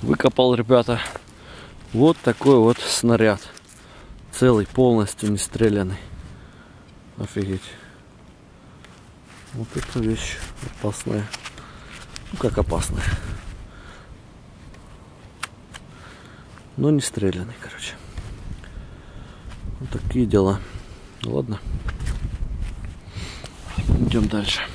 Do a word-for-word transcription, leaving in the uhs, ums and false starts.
Выкопал, ребята, вот такой вот снаряд. Целый, полностью не стрелянный. Офигеть. Вот эта вещь опасная. Ну как опасная. Но не стрелянный, короче. Вот такие дела. Ладно. Идем дальше.